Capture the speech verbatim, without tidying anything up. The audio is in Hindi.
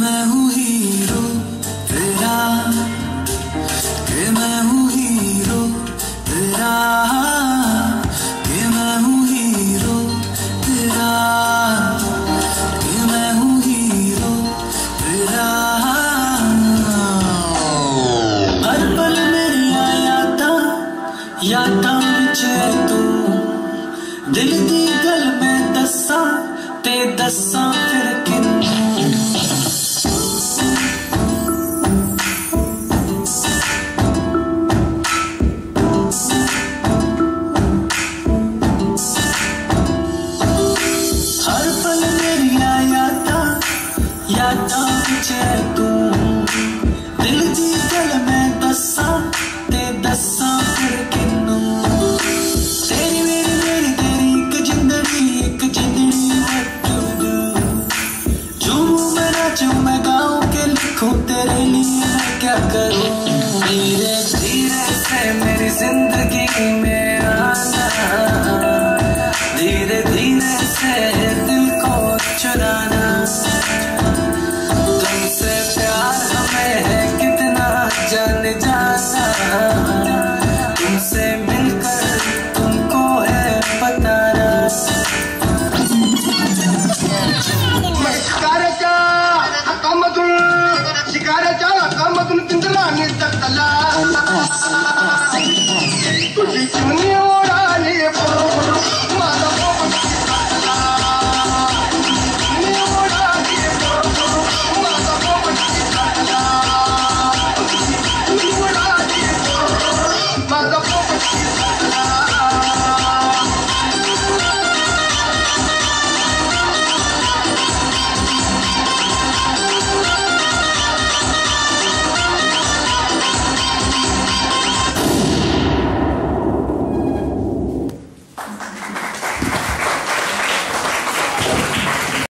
मैं हूँ हीरो तेरा, कि मैं हूँ हीरो तेरा, कि मैं हूँ हीरो तेरा, कि मैं हूँ हीरो तेरा। हर पल मेरी यादां यादां विच तू, दिल दी गल मैं दस्सां ते दस्सां फिर किन्नू। यादां विच तू,